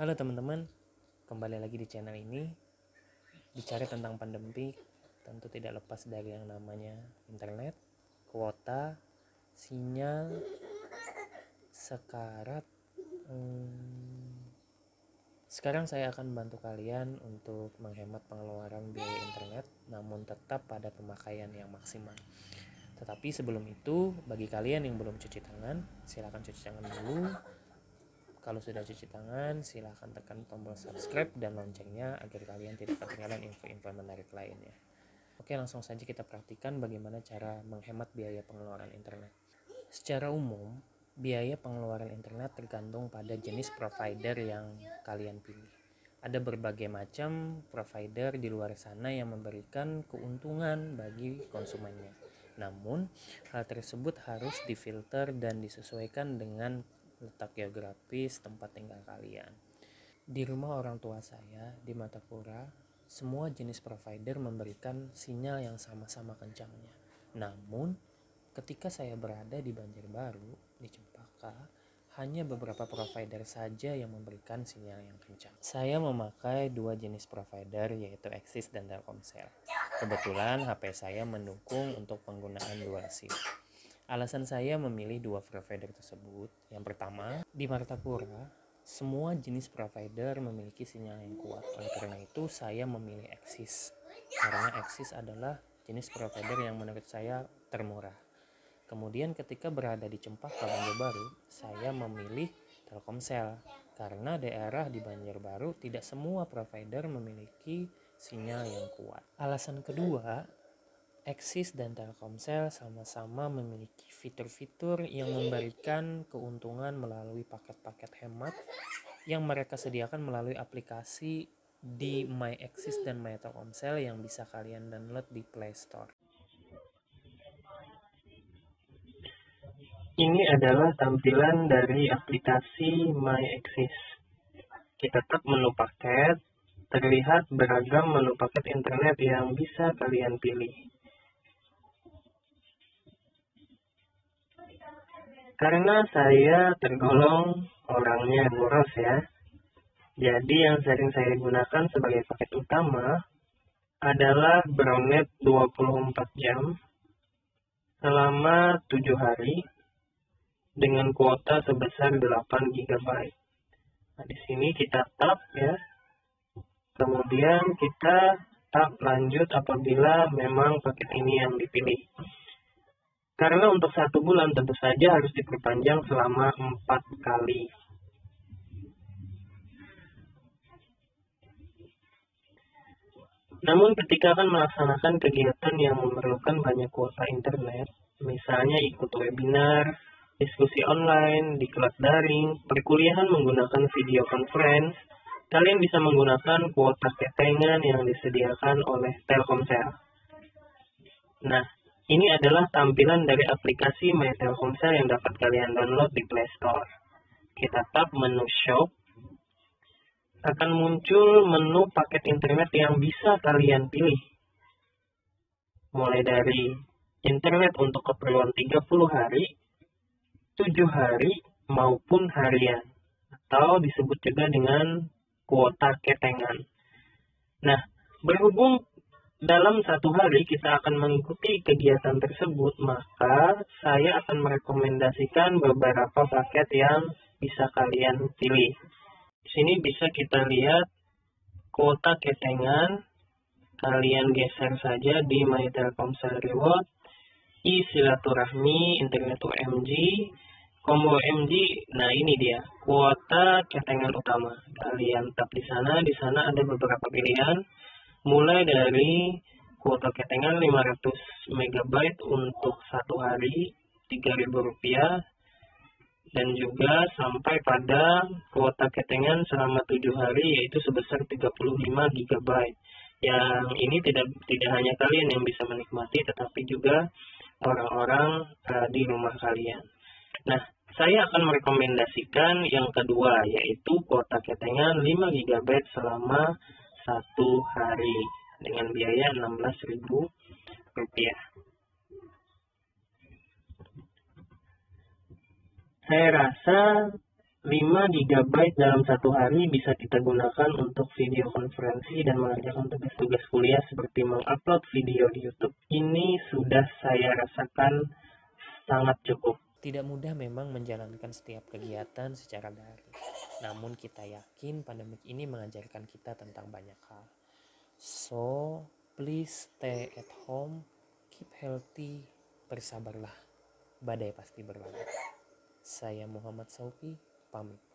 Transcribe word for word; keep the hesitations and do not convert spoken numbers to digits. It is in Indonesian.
Halo teman-teman, kembali lagi di channel ini. Bicara tentang pandemi, tentu tidak lepas dari yang namanya internet, kuota, sinyal, sekarat. Hmm, sekarang saya akan bantu kalian untuk menghemat pengeluaran biaya internet, namun tetap pada pemakaian yang maksimal. Tetapi sebelum itu, bagi kalian yang belum cuci tangan, silakan cuci tangan dulu. Kalau sudah cuci tangan, silahkan tekan tombol subscribe dan loncengnya agar kalian tidak ketinggalan info-info menarik lainnya. Oke, langsung saja kita praktikan bagaimana cara menghemat biaya pengeluaran internet. Secara umum, biaya pengeluaran internet tergantung pada jenis provider yang kalian pilih. Ada berbagai macam provider di luar sana yang memberikan keuntungan bagi konsumennya. Namun, hal tersebut harus difilter dan disesuaikan dengan letak geografis tempat tinggal kalian. Di rumah orang tua saya di Martapura, semua jenis provider memberikan sinyal yang sama-sama kencangnya. Namun, ketika saya berada di Banjarbaru, di Cempaka, hanya beberapa provider saja yang memberikan sinyal yang kencang. Saya memakai dua jenis provider, yaitu Axis dan Telkomsel. Kebetulan H P saya mendukung untuk penggunaan dual SIM. Alasan saya memilih dua provider tersebut, yang pertama, di Martapura, semua jenis provider memiliki sinyal yang kuat. Oleh karena itu, saya memilih Axis. Karena Axis adalah jenis provider yang menurut saya termurah. Kemudian ketika berada di Cempaka, Banjarbaru, saya memilih Telkomsel. Karena daerah di Banjarbaru tidak semua provider memiliki sinyal yang kuat. Alasan kedua, Axis dan Telkomsel sama-sama memiliki fitur-fitur yang memberikan keuntungan melalui paket-paket hemat yang mereka sediakan melalui aplikasi di My Axis dan My Telkomsel yang bisa kalian download di Play Store. Ini adalah tampilan dari aplikasi My Axis. Kita tap menu paket, terlihat beragam menu paket internet yang bisa kalian pilih. Karena saya tergolong orangnya boros ya, jadi yang sering saya gunakan sebagai paket utama adalah Broadnet dua puluh empat jam selama tujuh hari dengan kuota sebesar delapan giga byte. Nah, di sini kita tap ya. Kemudian kita tap lanjut apabila memang paket ini yang dipilih. Karena untuk satu bulan tentu saja harus diperpanjang selama empat kali. Namun ketika akan melaksanakan kegiatan yang memerlukan banyak kuota internet, misalnya ikut webinar, diskusi online, di kelas daring, perkuliahan menggunakan video conference, kalian bisa menggunakan kuota ketengan yang disediakan oleh Telkomsel. Nah, ini adalah tampilan dari aplikasi My Telkomsel yang dapat kalian download di Play Store. Kita tap menu Shop. Akan muncul menu paket internet yang bisa kalian pilih. Mulai dari internet untuk keperluan tiga puluh hari, tujuh hari, maupun harian. Atau disebut juga dengan kuota ketengan. Nah, berhubung dalam satu hari kita akan mengikuti kegiatan tersebut, maka saya akan merekomendasikan beberapa paket yang bisa kalian pilih. Di sini bisa kita lihat kuota ketengan, kalian geser saja di My Telkomsel Reward, e-silaturahmi, internet U M G, combo U M G. Nah, ini dia kuota ketengan utama. Kalian tap di sana, di sana ada beberapa pilihan. Mulai dari kuota ketengan lima ratus megabyte untuk satu hari, tiga ribu rupiah. Dan juga sampai pada kuota ketengan selama tujuh hari, yaitu sebesar tiga puluh lima giga byte. Yang ini tidak tidak hanya kalian yang bisa menikmati, tetapi juga orang-orang uh, di rumah kalian. Nah, saya akan merekomendasikan yang kedua, yaitu kuota ketengan lima giga byte selama satu hari dengan biaya enam belas ribu rupiah. Saya rasa lima giga byte dalam satu hari bisa kita gunakan untuk video konferensi dan mengerjakan tugas-tugas kuliah seperti mengupload video di YouTube. Ini sudah saya rasakan sangat cukup. Tidak mudah memang menjalankan setiap kegiatan secara daring. Namun kita yakin pandemik ini mengajarkan kita tentang banyak hal. So, please stay at home, keep healthy, bersabarlah. Badai pasti berlalu. Saya Muhammad Saufi, pamit.